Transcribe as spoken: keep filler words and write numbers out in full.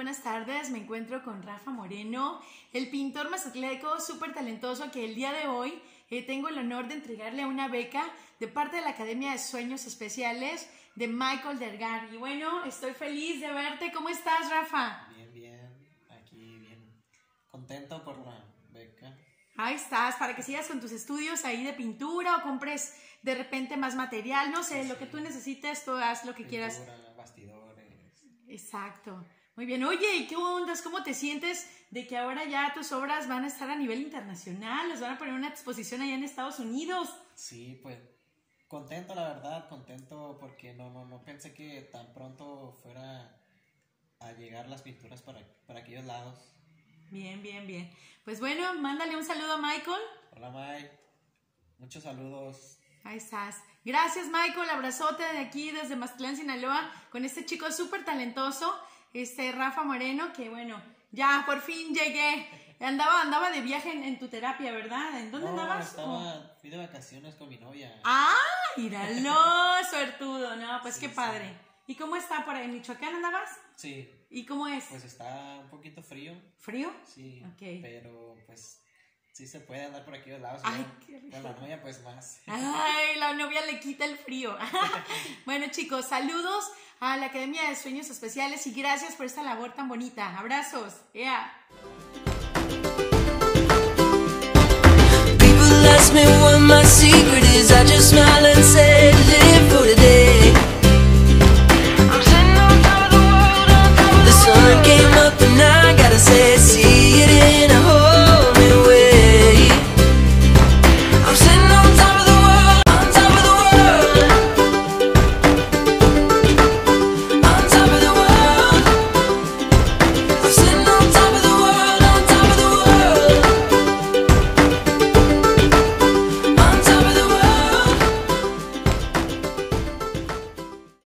buenas tardes. Me encuentro con Rafa Moreno, el pintor mazatleco súper talentoso que el día de hoy eh, tengo el honor de entregarle una beca de parte de la Academia de Sueños Especiales de Michael Dergar. Y bueno, estoy feliz de verte. ¿Cómo estás, Rafa? Bien, bien. Aquí bien. Contento por la beca. Ahí estás, para que sigas con tus estudios ahí de pintura o compres de repente más material. No sé, Sí. lo que tú necesites, tú haz lo que Pintura, quieras. bastidores. Exacto. Muy bien. Oye, ¿y qué ondas? ¿Cómo te sientes de que ahora ya tus obras van a estar a nivel internacional? Las van a poner en una exposición allá en Estados Unidos. Sí, pues contento, la verdad, contento porque no, no, no pensé que tan pronto fuera a llegar las pinturas para, para aquellos lados. Bien, bien, bien. Pues bueno, mándale un saludo a Michael. Hola, May. Muchos saludos. Ahí estás. Gracias, Michael. Abrazote de aquí desde Mazatlán, Sinaloa, con este chico súper talentoso, este Rafa Moreno, que bueno, ya por fin llegué. Andaba, andaba de viaje en, en tu terapia, ¿verdad? ¿En dónde No, andabas? estaba, Oh. fui de vacaciones con mi novia. ¡Ah! Míralo, suertudo, ¿no? Pues Sí, qué sí. padre. ¿Y cómo está por ahí? ¿En Michoacán andabas? Sí, ¿Y cómo es? pues está un poquito frío. ¿Frío? Sí, Ok. pero pues sí se puede andar por aquellos lados. Ay, ¿no? qué rico. Con la novia pues más. Ay, la novia le quita el frío. Bueno, chicos, saludos a la Academia de Sueños Especiales y gracias por esta labor tan bonita. Abrazos. Yeah. People ask me what my secret is, I just smile and say,